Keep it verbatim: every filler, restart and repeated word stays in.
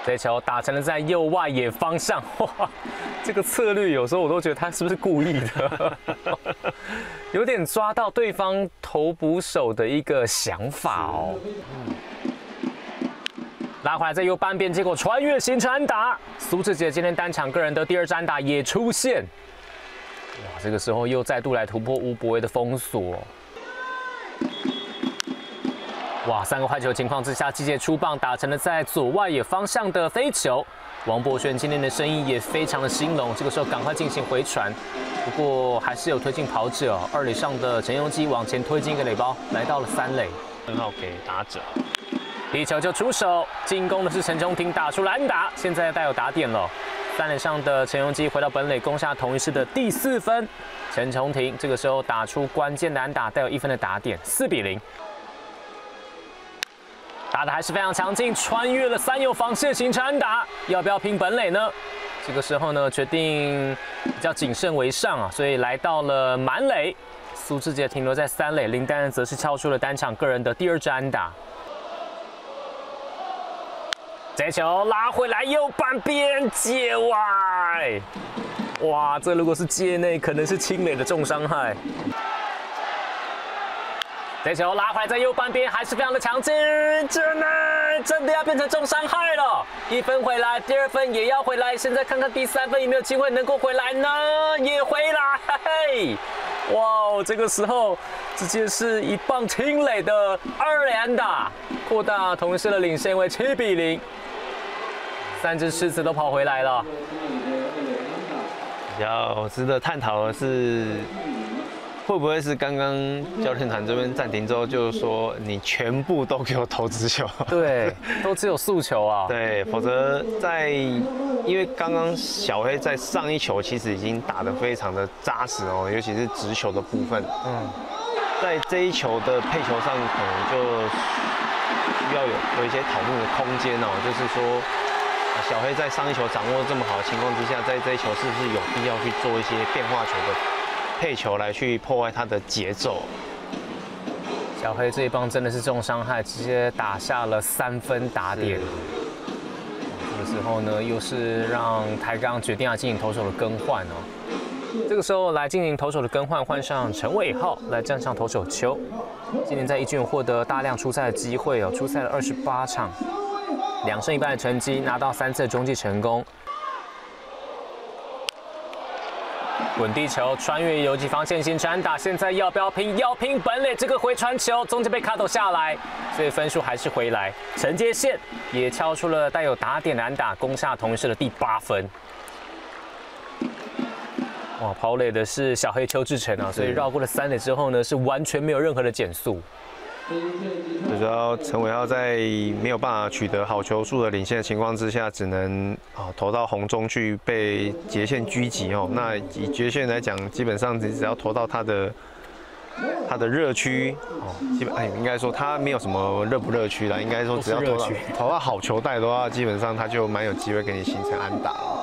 这球打成了在右外野方向，哇，这个策略有时候我都觉得他是不是故意的，有点抓到对方投捕手的一个想法哦。嗯、拉回来在右半边，结果穿越形成安打，苏智杰今天单场个人的第二支安打也出现，哇，这个时候又再度来突破吴柏威的封锁。 哇！三个坏球情况之下，季节出棒打成了在左外野方向的飞球。王柏轩今天的声音也非常的兴隆，这个时候赶快进行回传，不过还是有推进跑者。二垒上的陈庸基往前推进一个垒包，来到了三垒， 很好给打者。 第一球就出手，进攻的是陈琼廷，打出蓝打，现在带有打点了。三垒上的陈庸基回到本垒，攻下同一师的第四分。陈琼廷这个时候打出关键的安打，带有一分的打点，四比零。 打的还是非常强劲，穿越了三游防线形成安打，要不要拼本垒呢？这个时候呢，决定比较谨慎为上啊，所以来到了满垒。苏智杰停留在三垒，林丹恩则是敲出了单场个人的第二支安打。这球拉回来右半边界外，哇，这如果是界内，可能是轻垒的重伤害。 这球拉回来在右半边，还是非常的强劲，真的真的要变成重伤害了。一分回来，第二分也要回来，现在看看第三分有没有机会能够回来呢？也回来，嘿嘿，哇，这个时候直接是一棒清垒的二垒安打，扩大同时的领先为七比零。三只狮子都跑回来了。 比较值得探讨的是。 会不会是刚刚教练团这边暂停之后，就是说你全部都给我投直球？ 对，都只有速球啊。 对，否则在因为刚刚小黑在上一球其实已经打得非常的扎实哦，尤其是直球的部分。嗯，在这一球的配球上，可能就需要有有一些讨论的空间哦，就是说。 小黑在上一球掌握这么好的情况之下，在这一球是不是有必要去做一些变化球的配球来去破坏他的节奏？ 小黑这一棒真的是重伤害，直接打下了三分打点。这个时候呢，又是让台钢决定要进行投手的更换哦。这个时候来进行投手的更换，换上陈伟浩来站上投手丘。今年在一军有获得大量出赛的机会哦，出赛了二十八场。 两胜一败的成绩，拿到三次的中继成功。滚地球穿越游击防线形成安打，现在要不要拼？要拼本垒这个回传球，中间被卡抖下来，所以分数还是回来。陈杰宪也敲出了带有打点的安打，攻下同一师的第八分。哇，跑垒的是小黑邱志成啊，所以绕过了三垒之后呢，是完全没有任何的减速。 最主要陈伟浩在没有办法取得好球数的领先的情况之下，只能啊投到红中去被截线狙击哦。那以截线来讲，基本上你只要投到他的他的热区哦，基本哎应该说他没有什么热不热区啦，应该说只要投到投到好球带的话，基本上他就蛮有机会给你形成安打了。